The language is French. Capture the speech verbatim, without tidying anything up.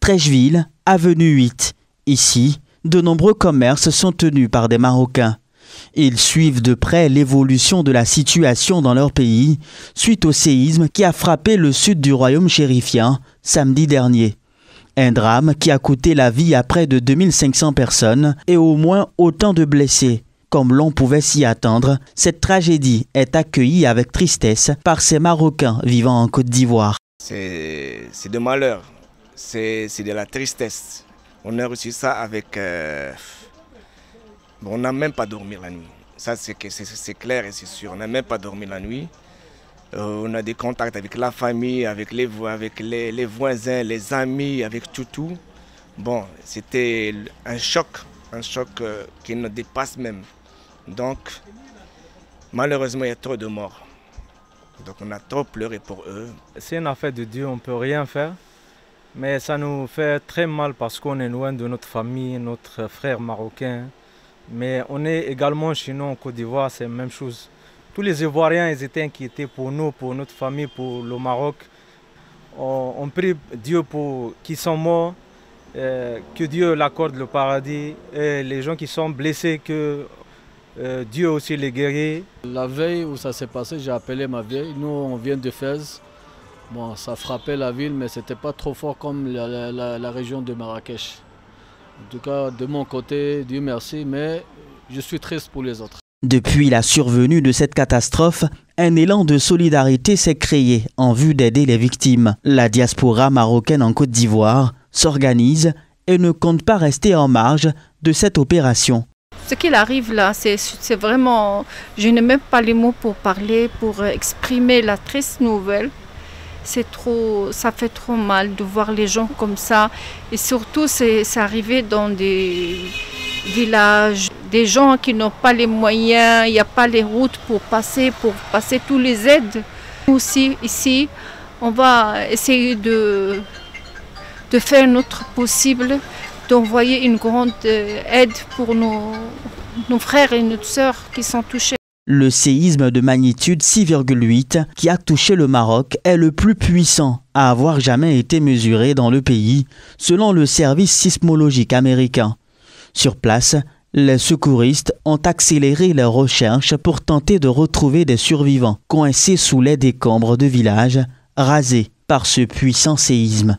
Trècheville, avenue huit. Ici, de nombreux commerces sont tenus par des Marocains. Ils suivent de près l'évolution de la situation dans leur pays suite au séisme qui a frappé le sud du royaume chérifien samedi dernier. Un drame qui a coûté la vie à près de deux mille cinq cents personnes et au moins autant de blessés. Comme l'on pouvait s'y attendre, cette tragédie est accueillie avec tristesse par ces Marocains vivant en Côte d'Ivoire. C'est de malheur, c'est de la tristesse. On a reçu ça avec... Euh... Bon, on n'a même pas dormi la nuit. Ça, c'est clair et c'est sûr. On n'a même pas dormi la nuit. Euh, on a des contacts avec la famille, avec les, avec les, les voisins, les amis, avec tout, tout. Bon, c'était un choc, un choc euh, qui nous dépasse même. Donc, malheureusement, il y a trop de morts. Donc, on a trop pleuré pour eux. C'est une affaire de Dieu, on ne peut rien faire. Mais ça nous fait très mal parce qu'on est loin de notre famille, notre frère marocain. Mais on est également chez nous en Côte d'Ivoire, c'est la même chose. Tous les Ivoiriens ils étaient inquiétés pour nous, pour notre famille, pour le Maroc. On, on prie Dieu pour qui sont morts, euh, que Dieu l'accorde le paradis. Et les gens qui sont blessés, que euh, Dieu aussi les guérit. La veille où ça s'est passé, j'ai appelé ma vieille. Nous, on vient de Fès. Bon, ça frappait la ville, mais ce n'était pas trop fort comme la, la, la région de Marrakech. En tout cas, de mon côté, Dieu merci, mais je suis triste pour les autres. Depuis la survenue de cette catastrophe, un élan de solidarité s'est créé en vue d'aider les victimes. La diaspora marocaine en Côte d'Ivoire s'organise et ne compte pas rester en marge de cette opération. Ce qu'il arrive là, c'est vraiment... Je n'ai même pas les mots pour parler, pour exprimer la triste nouvelle. C'est trop, ça fait trop mal de voir les gens comme ça. Et surtout, c'est arrivé dans des villages, des gens qui n'ont pas les moyens, il n'y a pas les routes pour passer, pour passer tous les aides. Nous aussi, ici, on va essayer de, de faire notre possible, d'envoyer une grande aide pour nos, nos frères et nos sœurs qui sont touchés. Le séisme de magnitude six virgule huit qui a touché le Maroc est le plus puissant à avoir jamais été mesuré dans le pays, selon le service sismologique américain. Sur place, les secouristes ont accéléré leurs recherches pour tenter de retrouver des survivants coincés sous les décombres de villages rasés par ce puissant séisme.